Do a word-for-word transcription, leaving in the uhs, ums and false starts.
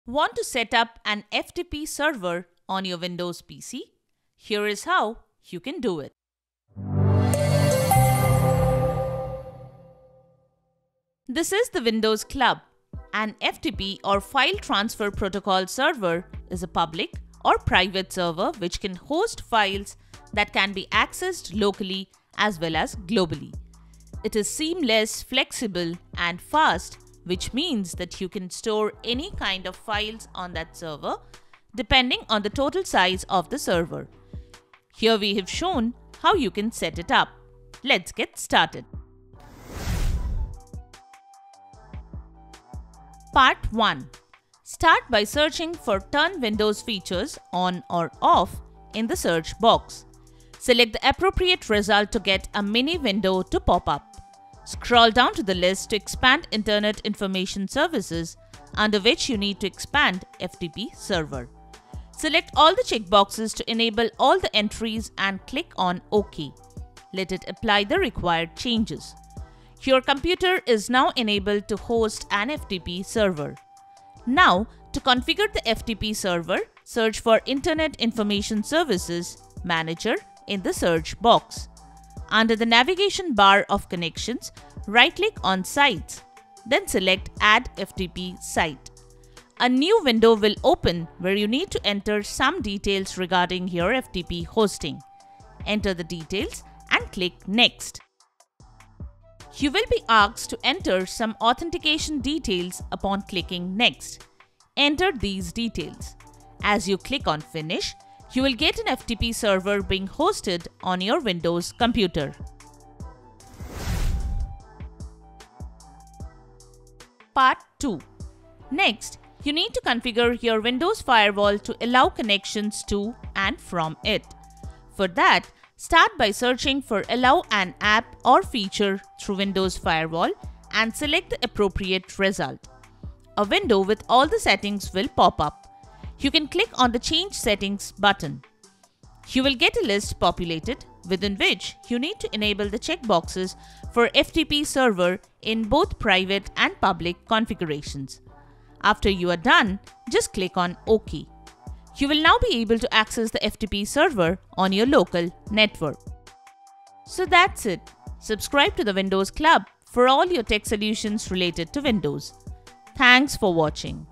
Want to set up an F T P server on your Windows P C? Here is how you can do it. This is the Windows Club. An F T P or File Transfer Protocol server is a public or private server which can host files that can be accessed locally as well as globally. It is seamless, flexible, and fast, which means that you can store any kind of files on that server depending on the total size of the server. Here we have shown how you can set it up. Let's get started. Part one. Start by searching for Turn Windows features on or off in the search box. Select the appropriate result to get a mini window to pop up. Scroll down to the list to expand Internet Information Services, under which you need to expand F T P server. Select all the checkboxes to enable all the entries and click on OK. Let it apply the required changes. Your computer is now enabled to host an F T P server. Now, to configure the F T P server, search for Internet Information Services Manager in the search box. Under the navigation bar of connections, right-click on Sites, then select Add F T P Site. A new window will open where you need to enter some details regarding your F T P hosting. Enter the details and click Next. You will be asked to enter some authentication details upon clicking Next. Enter these details. As you click on Finish, you will get an F T P server being hosted on your Windows computer. Part two. Next, you need to configure your Windows firewall to allow connections to and from it. For that, start by searching for Allow an app or feature through Windows Firewall and select the appropriate result. A window with all the settings will pop up. You can click on the Change Settings button. You will get a list populated within which you need to enable the checkboxes for F T P server in both private and public configurations. After you are done, just click on OK. You will now be able to access the F T P server on your local network. So that's it. Subscribe to the Windows Club for all your tech solutions related to Windows. Thanks for watching.